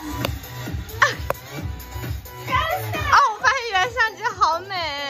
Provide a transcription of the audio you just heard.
哦，我发现原来相机好美。